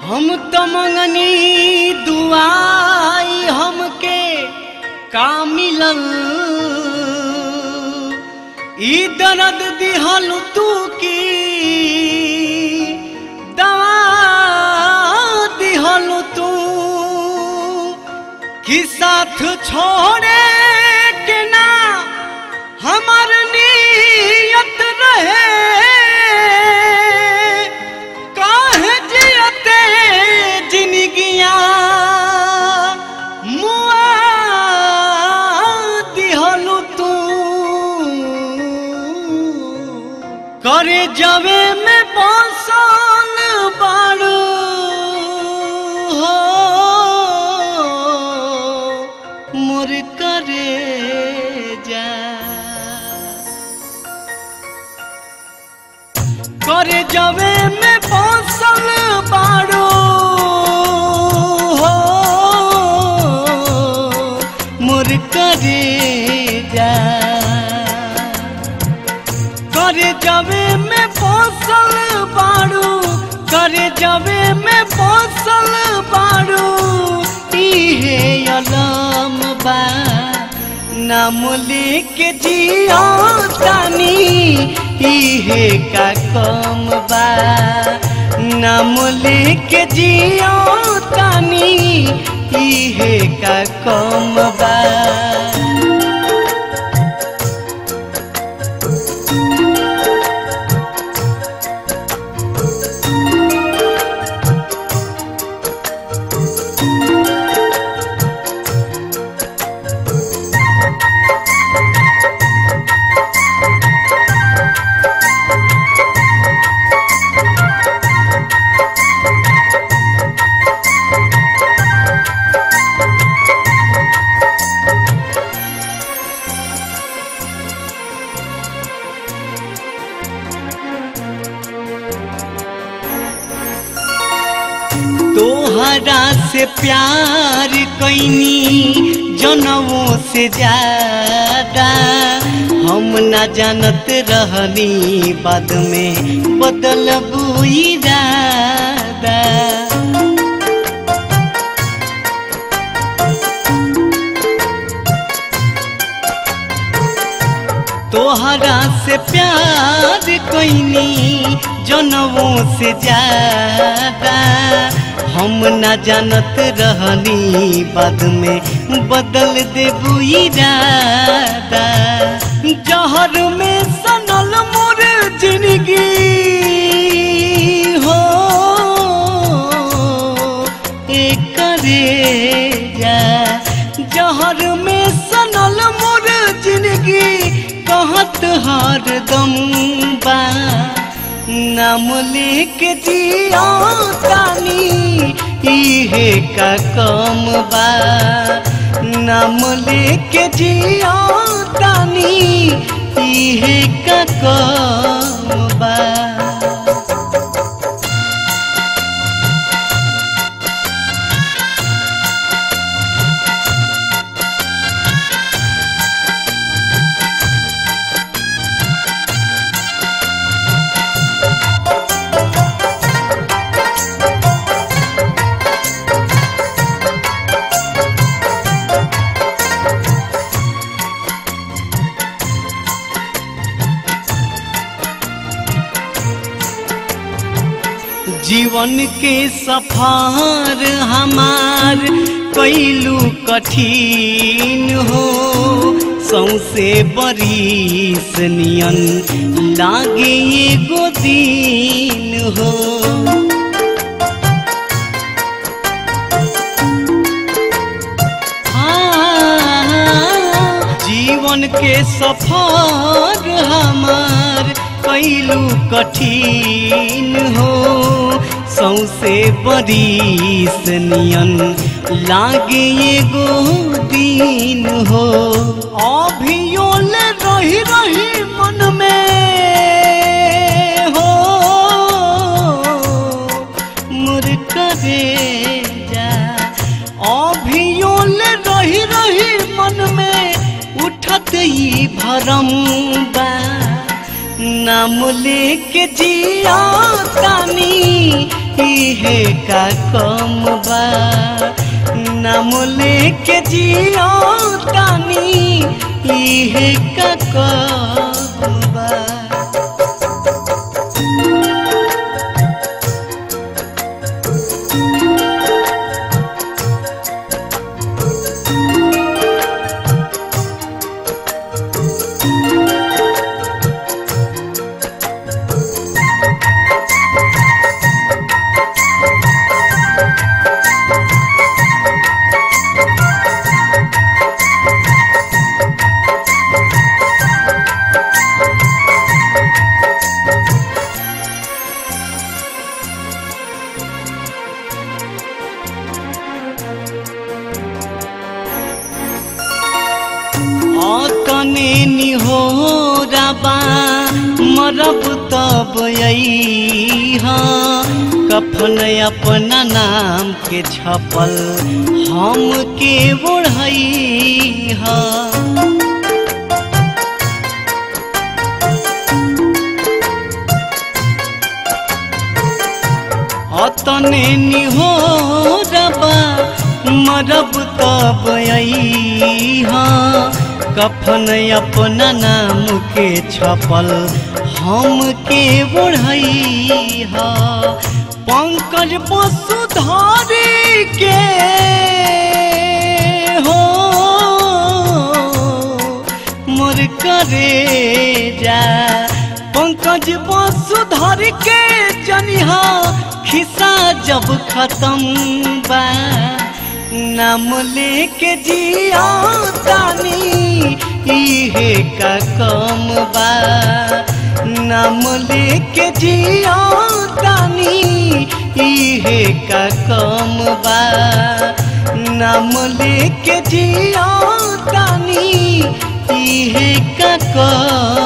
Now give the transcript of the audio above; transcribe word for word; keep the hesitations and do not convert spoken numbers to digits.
हम तो मंगनी दुआई हमके का मिलल ई दर्द दिहल तू की दवा दिहल तू कि साथ छोड़े के ना हमार नियत रहे काहे जियते जिंदगियां मुआ दिहलु तू करे जवे में बसल बाड़ू हो मोर करे जा करे जवे में बसल बाड़ू हो मोर करे जा करे जवे में बसल बाड़ू करे जवे में बसल बाड़ू इहे अलम बा नाम लेके जिया तानी इहे का कम बा नाम लेके जिया तानी इहे का कम बा तोहरा से प्यार कैनी जनमों से ज्यादा हम न जानत रहनी बाद में बदलबू इरादा तोहरा से प्यार कैनी जनमों से ज्यादा हम न जानत रहनी बाद में बदल देबू इरादा जहर में सनल मोर जिंदगी हो एकरे जा जहर में सनल मोर जिंदगी कहत हर दम बा नाम लेके जिया तानी इहे का कम बा नाम लेके जिया तानी इहे का कम बा जीवन के सफर हमार कैलू कठिन हो सौसे बरिस नियन लागे एगो दिन हो जीवन के सफर हमार कैलू कठिन हो सौसे बरिस नियन लागे एगो दिन हो अभियोल रही रही मन में हो मोर करे जा अभियोल रही रही मन में उठत ही भरम बा नाम लेके जिया तानी इहे का कम बा नाम लेके जियो तानी इहे का कम बा। तने निहोराबा मरब तब अइहा कफन अपना नाम के छपल हम के ओढ़इहा। तने निहोराबा मरब तब अइहा कफन अपना नाम के छपल हम के ओढ़इहा। पंकज वसुधारी के हो मोर करे जा पंकज वसुधारी के जनिहा खिस्सा जब खत्म बा नाम लेके जिया तानी इहे का कम बा नाम लेके जिया तानी इहे का कम बा नाम लेके जिया तानी इहे का कम